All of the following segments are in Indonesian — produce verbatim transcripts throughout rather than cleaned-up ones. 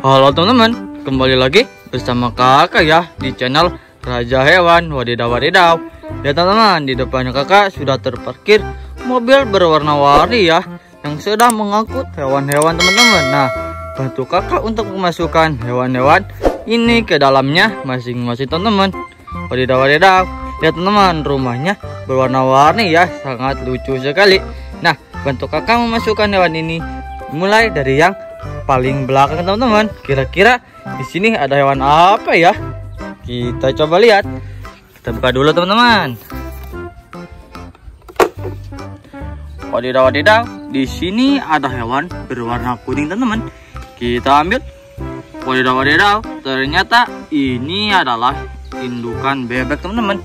Halo teman-teman, kembali lagi bersama kakak ya di channel Raja Hewan. Wadidaw wadidaw. Ya teman-teman, di depannya kakak sudah terparkir mobil berwarna-warni ya, yang sedang mengangkut hewan-hewan teman-teman. Nah, bantu kakak untuk memasukkan hewan-hewan ini ke dalamnya masing-masing teman-teman. Wadidaw wadidaw. Ya teman-teman, rumahnya berwarna-warni ya, sangat lucu sekali. Nah, bantu kakak memasukkan hewan ini mulai dari yang paling belakang teman-teman. Kira-kira di sini ada hewan apa ya? Kita coba lihat. Kita buka dulu teman-teman. Wadidaw wadidaw. Di sini ada hewan berwarna kuning teman-teman. Kita ambil. Wadidaw wadidaw. Ternyata ini adalah indukan bebek teman-teman.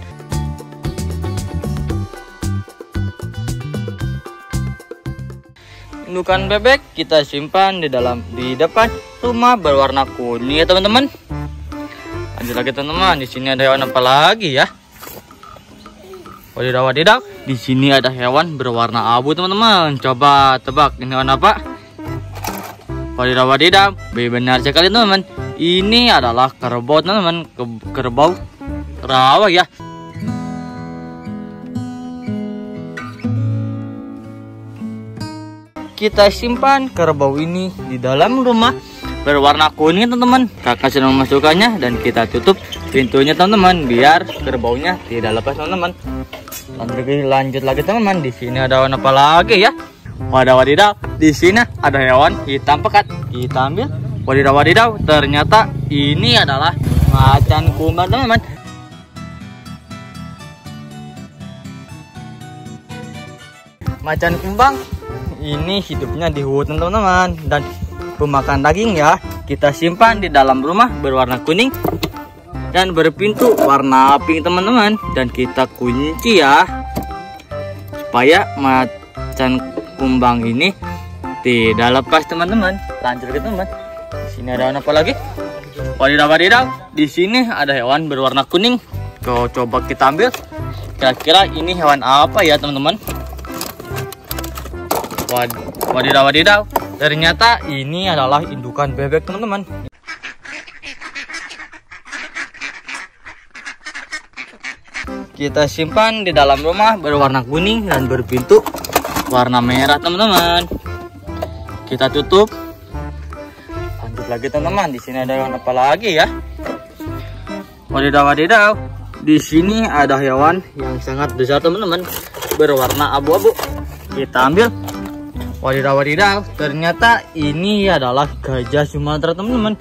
Indukan bebek kita simpan di dalam di depan rumah berwarna kuning ya teman-teman. Lanjut lagi teman-teman, di sini ada hewan apa lagi ya? Wadidaw wadidaw, di sini ada hewan berwarna abu teman-teman. Coba tebak ini hewan apa? Wadidaw wadidaw, benar sekali teman-teman. Ini adalah kerbau teman-teman, kerbau rawa ya. Kita simpan kerbau ini di dalam rumah berwarna kuning teman-teman. Kakak sedang memasukkannya dan kita tutup pintunya teman-teman biar kerbaunya tidak lepas teman-teman. Lanjut, lanjut lagi teman-teman. Di sini ada hewan apa lagi ya? Wadidaw wadidaw. Di sini ada hewan hitam pekat. Kita ambil. Wadidaw wadidaw. Ternyata ini adalah macan kumbang teman-teman. Macan kumbang ini hidupnya di hutan teman-teman dan pemakan daging ya. Kita simpan di dalam rumah berwarna kuning dan berpintu warna pink teman-teman, dan kita kunci ya supaya macan kumbang ini tidak lepas teman-teman. Lanjut ke teman. Di sini ada hewan apa lagi? Wadidaw wadidaw. Di sini ada hewan berwarna kuning. Coba kita ambil. Kira-kira ini hewan apa ya teman-teman? Wadidaw wadidaw. Ternyata ini adalah indukan bebek teman-teman. Kita simpan di dalam rumah berwarna kuning dan berpintu warna merah teman-teman. Kita tutup. Lanjut lagi teman-teman. Di sini ada hewan apa lagi ya? Wadidaw wadidaw. Di sini ada hewan yang sangat besar teman-teman, berwarna abu-abu. Kita ambil. Wadidaw wadidaw, ternyata ini adalah gajah Sumatera teman-teman.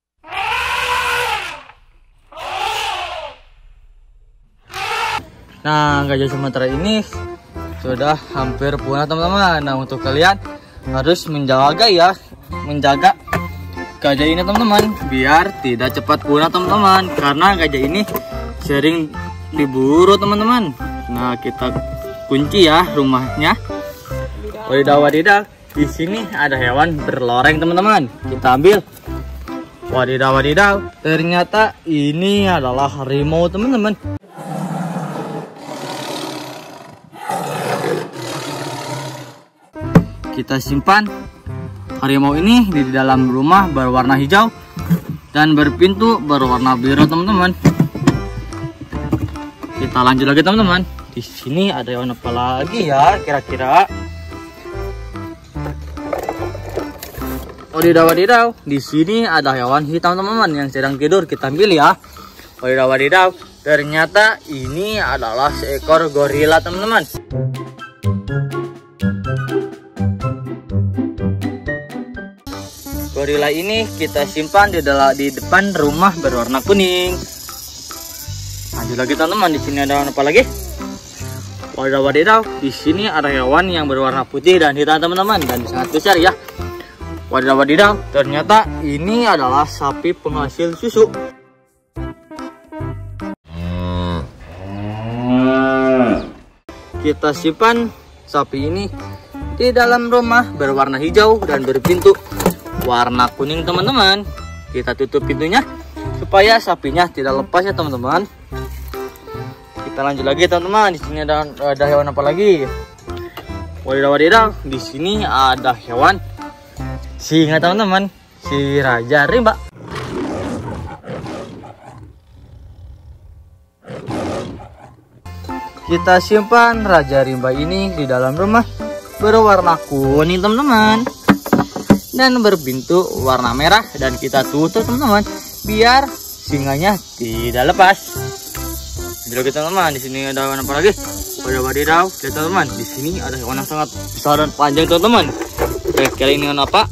Nah, gajah Sumatera ini sudah hampir punah teman-teman. Nah, untuk kalian harus menjaga ya, menjaga gajah ini teman-teman biar tidak cepat punah teman-teman, karena gajah ini sering diburu teman-teman. Nah, kita kunci ya rumahnya. Wadidaw wadidaw, di sini ada hewan berloreng teman-teman. Kita ambil. Wadidaw wadidaw, ternyata ini adalah harimau teman-teman. Kita simpan harimau ini di dalam rumah berwarna hijau dan berpintu berwarna biru teman-teman. Kita lanjut lagi teman-teman. Di sini ada hewan apa lagi ya kira-kira? Wadidaw wadidaw, di sini ada hewan hitam teman-teman yang sedang tidur. Kita ambil ya. Wadidaw wadidaw, ternyata ini adalah seekor gorila teman-teman. Gorila ini kita simpan di dalam di depan rumah berwarna kuning. Lanjut lagi teman-teman. Di sini ada hewan apa lagi? Wadidaw wadidaw, di sini ada hewan yang berwarna putih dan hitam teman-teman, dan sangat besar ya. Wadidaw wadidaw, ternyata ini adalah sapi penghasil susu. Kita simpan sapi ini di dalam rumah berwarna hijau dan berpintu warna kuning teman-teman. Kita tutup pintunya supaya sapinya tidak lepas ya teman-teman. Kita lanjut lagi teman-teman. Di sini ada ada hewan apa lagi? Wadidaw wadidaw, di sini ada hewan singa teman-teman. si Raja Rimba. Kita simpan Raja Rimba ini di dalam rumah berwarna kuning teman-teman, dan berbentuk warna merah, dan kita tutup teman-teman biar singanya tidak lepas. Jadi teman-teman, di sini ada hewan apa lagi? Wadidaw, lihat teman-teman, di sini ada hewan yang sangat besar dan panjang teman-teman. Kira-kira ini hewan apa?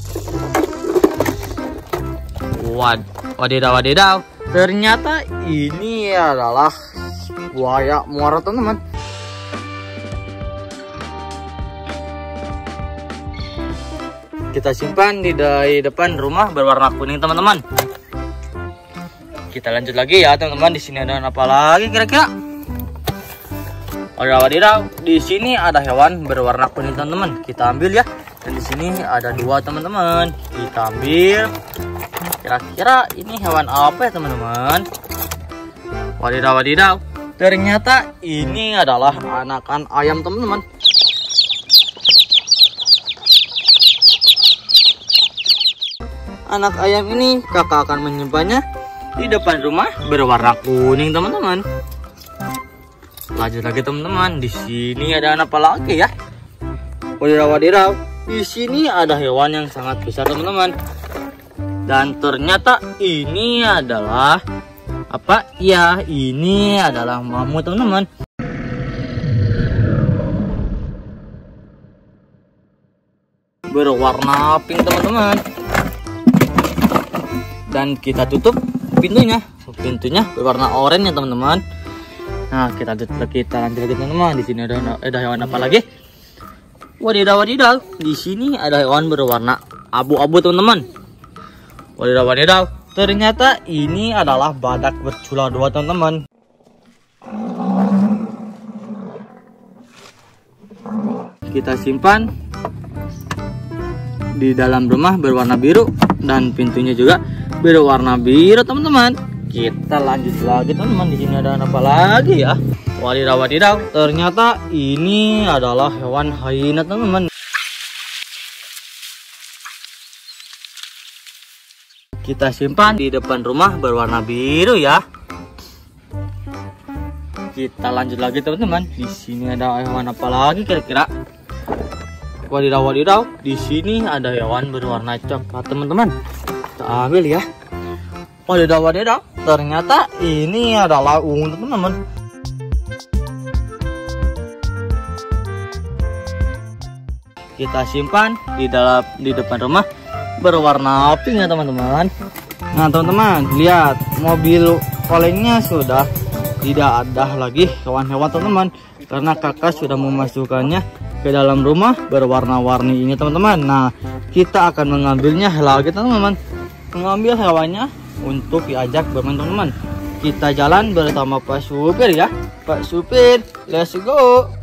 Wad, wadidaw, wadidaw. Ternyata ini adalah buaya muara teman-teman. Kita simpan di, di depan rumah berwarna kuning teman-teman. Kita lanjut lagi ya teman-teman. Di sini ada apa lagi kira-kira? Wadidaw, wadidaw. Di sini ada hewan berwarna kuning teman-teman. Kita ambil ya. Dan di sini ada dua teman-teman. Kita ambil. Kira-kira ini hewan apa ya teman-teman? Wadidaw, wadidaw. Ternyata ini adalah anakan ayam teman-teman. Anak ayam ini kakak akan menyimpannya di depan rumah berwarna kuning teman-teman. Lanjut lagi teman-teman. Di sini ada apa lagi ya? Wadidaw, wadidaw. Di sini ada hewan yang sangat besar teman-teman. Dan ternyata ini adalah apa? Ya, ini adalah mamut teman-teman. Berwarna pink teman-teman. Dan kita tutup pintunya. Pintunya berwarna oranye ya teman-teman. Nah, kita lanjut lagi, kita lanjut lagi teman-teman. Di sini ada ada hewan apa lagi? Wadidaw, wadidaw. Di sini ada hewan berwarna abu-abu teman-teman. Wadidaw, wadidaw. Ternyata ini adalah badak bercula dua teman-teman. Kita simpan di dalam rumah berwarna biru, dan pintunya juga berwarna biru teman-teman. Kita lanjut lagi teman-teman. Di sini ada apa lagi ya? Wadidaw, wadidaw. Ternyata ini adalah hewan hyena teman-teman. Kita simpan di depan rumah berwarna biru ya. Kita lanjut lagi teman-teman. Di sini ada hewan apa lagi kira-kira? Wadidaw, wadidaw. Di sini ada hewan berwarna coklat teman-teman. Kita ambil ya. Wadidaw, wadidaw. Ternyata ini adalah ungu teman-teman. Kita simpan di dalam di depan rumah berwarna pink ya teman-teman. Nah teman-teman, lihat mobil olengnya sudah tidak ada lagi hewan-hewan teman-teman, karena kakak sudah memasukkannya ke dalam rumah berwarna-warni ini teman-teman. Nah, kita akan mengambilnya lagi teman-teman, mengambil hewannya untuk diajak bermain teman-teman. Kita jalan bersama Pak Supir ya. Pak Supir, let's go.